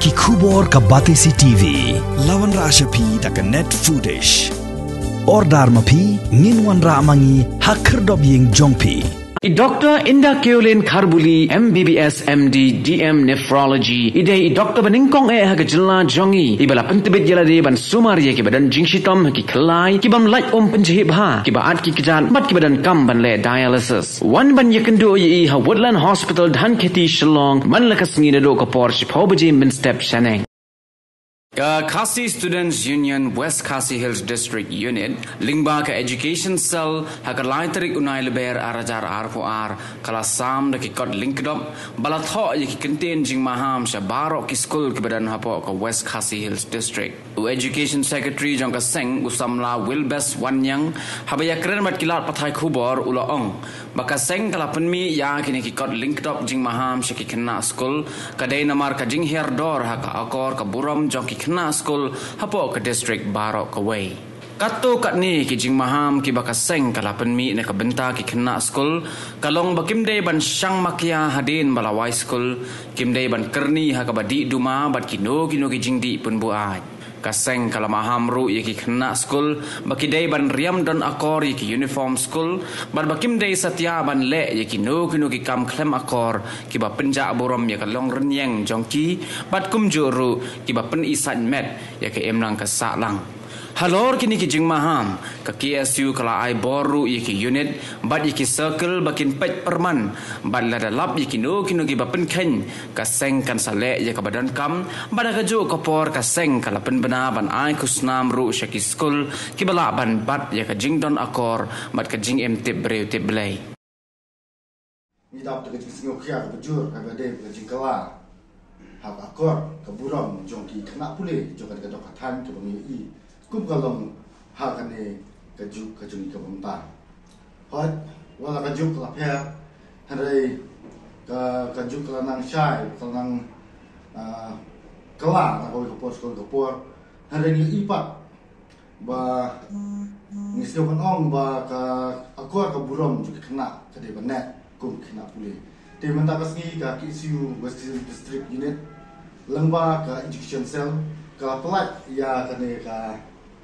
ki khubor ka Batesi TV lawan ra ashapi taka net foodish ordar mapi nginwan ra amangi hakher dob yeng jongpi Dr. Indah Keolin Kharbuli, MBBS, MD, DM Nephrology. Ide Dr. Beningkong haga jela jongi. Ibala pentebit jela de ban sumari ki badan jingshitom ki kelai ki bam light penjahit bha ki baat ki kejan bat ki badan kam ban le dialysis. Wan ban yakendo yi ha Woodland Hospital dhan kheti Shillong man lakas ngi do ko por shiphobaji min step shaneng. Khasi Students Union West Khasi Hills District Unit Lingba ka Education Cell hakar laiterik unai leber arajar R4R kala sam da ki kod linkdom balatho ye ki contain jing maham sha baro ki school ki badan hapo ka West Khasi Hills District Education Secretary jong ka seng usamla Wilbes Wanyang habaya kren mat kilat pathai khubor ula ong baka seng kala penmi ya kini ki kod linkdom jing maham sha ki kena school kadai namar ka jing her dor haka akor ka buram jong ki kena school hapo ke district Barok away. Kato kat ni ki jing maham ki baka seng kala penmi na ka benta ki kena school kalong bakim day ban syang makia hadin balawai school kim day ban kerni ha ka badi duma bat kino ki jing di pun buat. Kaseng kala maham ru ye ki kena school baki day ban riam don akor ye ki uniform school ban bakim day satya ban le ye ki no ki kam klem akor ki ba penja borom ye ka long renyeng jongki bat kum juru ki ba pen isan met ye ke emlang ka sa lang halor kini ki jing maham ka KSU kala ai boru ye ki unit bat ye ki circle bakin pet perman bat lada lap ye ki no ki ba pen ken kaseng kan sale ye ka badan kam bada ka jo ka por kaseng kala pen bena ban ai kusnam ru shaki school ki bala ban bat ye ka jing don akor bat ka jing em tip breu tip blai ni dap te singo khia ka bujur ka bade ka jing kala hak akor ka buram jongki kena pule jokan ka dok than ka bangi i kum kalong hakane kajuk kajung ka bamta hot wala kajuk la phe hanrei ka kajuk la nang shai nang kala na ko ko por hanrei ni ipat ba ni sio kan ong ba ka akor ka burom ju kena ka de banet kum kena pule te menta kasni ka KSU West District Unit lengba ka education cell ka pelat ya kane ka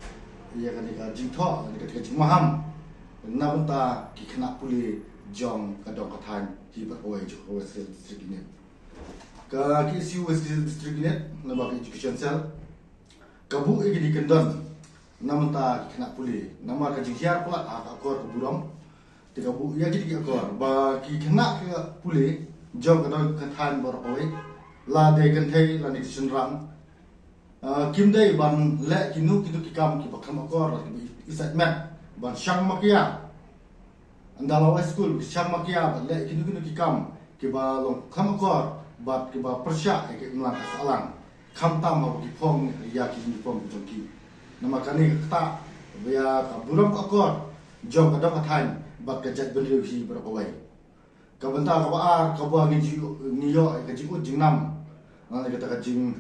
jingtho ka jing maham namta ki khna puli jong ka dong ka than hi ba oi jo West District Unit ka KSU West District Unit lengba education cell ka bu e di kendon namta ki khna puli nama ka jing hiar pelat akor ka buram tiga bu ya ki akor ba ki khna ka puli jong ka dong ka than bor oi la de kan thei la ni ran kim day ban le kinu ki kam ki bakam akor isat mat ban syang makia andala school syang makia ban le kinu ki kam ki ba long kam akor bat ki ba persya ki mlang asalang kam tam ma ki phong ya ki uniform jongki nama kani kata ya ka buram akor jong ka dok than bat ka jat belu hi berapa ka benta ka ba ka ba ni yo ka ji jingnam nang kata ka jing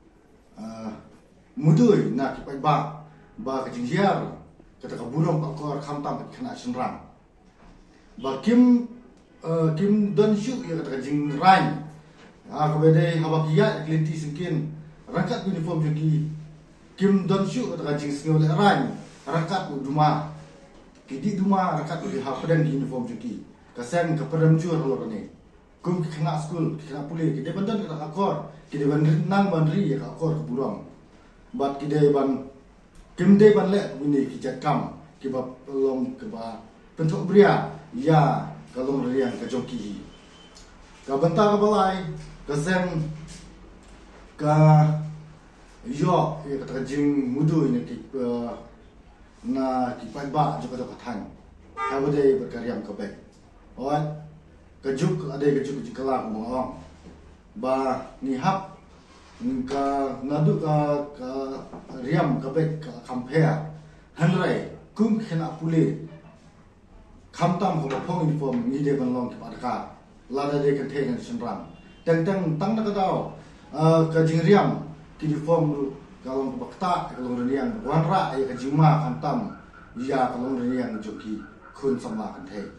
mudui na ki ba ka jing hiar kata ka burung akor kham tam kena senrang ba kim don shu ya kata ka jing rain ka bede haba kiya klinti singkin rangkat uniform joki kim don shu kata ka jing singol rain rangkat duma kidi duma rangkat di hapadan uniform joki kaseng ka padam jur lo ne kum kena school kena puli kide bandan kata akor kide ban nang bandri ya akor ke burung bat kide ban kimde ban le ini ki jakam ki ba long ke ba pentok bria ya kalong riang ke joki ka banta ka balai ka sen ka yo ya kata jing mudu ini ki na ki pai ba juga ka than ka bode berkaryam ka baik oi kajuk ada kajuk kala ngong ba ni hap ka nadu ka riam ka bek ka compare hanrai kum khena pule khamtam ko phong uniform ni de ban long ki padka lada de kan theng senram tang na ka daw ka jing riam ki uniform ka long bakta ka long riang wanra ay ka jingma khamtam ya ka long riang joki khun samla kan theng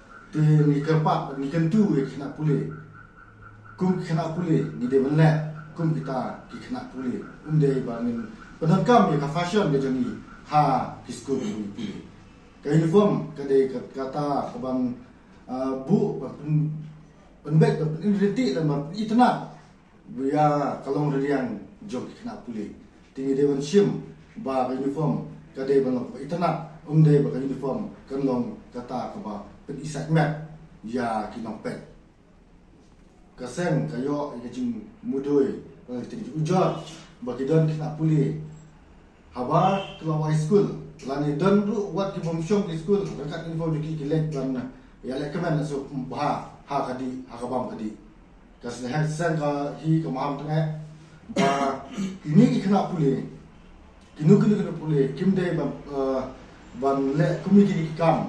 ni kerpat ni kentu kena pule kum kena pule ni de menle kum kita kena pulih bangin penangkam ya ka fashion dia jadi ki school pulih ka uniform kata kabang bu penbek penriti dan itna ya kalong riang jok kena pulih tinggi dewan sim ba uniform kadai bang itna ba uniform kanlong kata kaba penisat mat ya kinong pet kaseng kayo ikajing mudoi tinggi ujar bagi don kena pulih habar kalau high school lani don ru wat ki bom shom di school dekat uniform di kilek dan ya lekemen so bah kadi hakabam kadi kasne hak sen ka hi ka maham tengah ba ini kena pulih kinu pulih kim de ban le kumi ki kam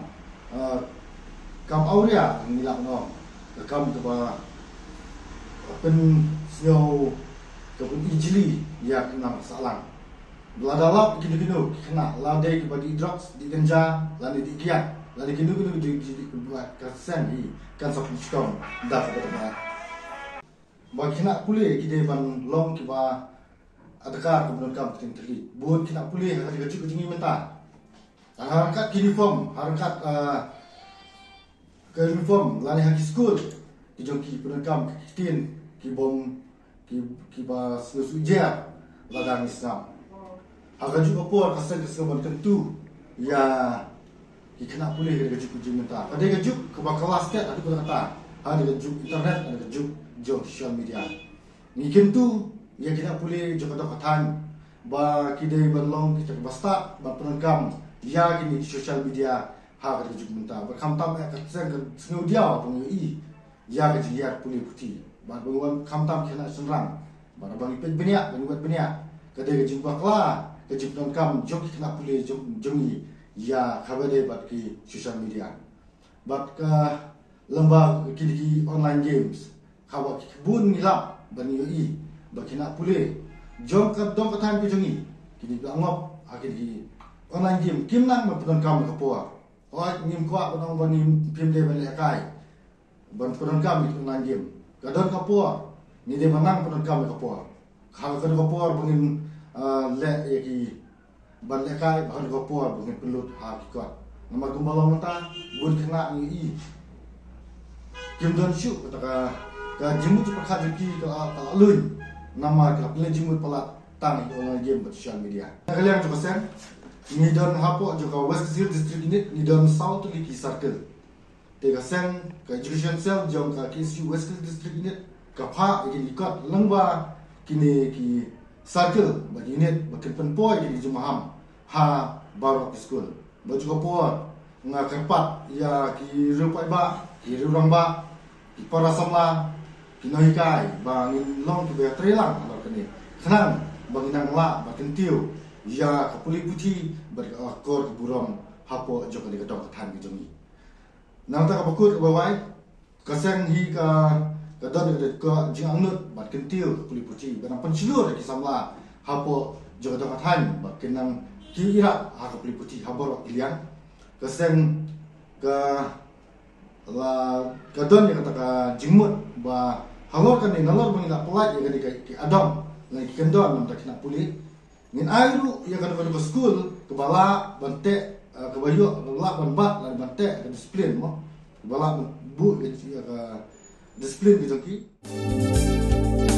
auria nilak no kam to ba pen snow to pen ijli ya kena salang beladalap kinu kena lade ki bagi drugs di ganja lani di kiat lani kinu di buat kasen hi kan sa puskam dak betul ba kena pulih ki ban long ki ba adakar kemudian kam terli buat kena pulih hadi gaju kejingi mentah harakat uniform harakat ke uniform lani haki school ki jongki kemudian kam kitin ki bom ki ba suja ladang Islam agak juga por kasar keseban tentu ya kena pulih dari gajuk kujing mentah ada gajuk ke kelas ket ada kata ada gajuk internet ada gajuk social media ni kentu ya kena pulih juga dokatan ba kidai berlong kita basta ba penangkam ya kini social media ha ada gajuk mentah berkamtam ya kasar ke sengu dia pengui ya gajuk ya pulih putih ba bangun kamtam kena senrang ba bang ipet benia buat benia kadai gajuk bakla kejip nongkam jok kena pulih jongi ya khabade bat ki social media bat ka lembag ki online games khawa ki bun nilap ban yoi bakina pulih jong ka dong ka tan ki jongi kini angop akhir ki online game kim nang ban kam ka po oi nim kwa ban ban nim pim de ban kai ban kam ki online game ka don ka po ni de manang kam ka po khawa ka po bangin le yaki ban lekai bahan gopor bukan pelut hakikat nama gumbalau mentah bun kena ni kim don shu kata ka jimut pakha jeki ka alun nama ka pele jimut pala tang online game social media kalian coba sen ni don hapo juga West Hill District Unit ni don South Liki Circle tega sen ka education cell jom ka KSU West Hill District Unit ka pha iki ikot lengba kini ki circle bagi unit bagi penpoi di Jumaham ha baru school baju kapur nga kerpat ya ki rupai ba ki rurang ba ki para samla ki noikai bangin long ki betrelang kalau kini kenang bagi nang la bakin tiu ya kapuli putih bagi akor keburam hapo joko di kedong ketan ki jongi nang ta kapukut bawai kaseng hi ka kadang ke jinganut bat kentil kapuli putih benang pensilur ki samla hapo joko dong ketan bakin nang ki ira ha kapuli putih habor ilian kaseng ka la kadon ya kata ka jingmut ba halor kan ni nalor mengila pelat ya ki adom lagi kendon nam tak kena pulih ngin airu ya kan ke school ke bala bante ke bayu bala ban bat lan bante ke disiplin mo bala bu ya ka disiplin gitu ki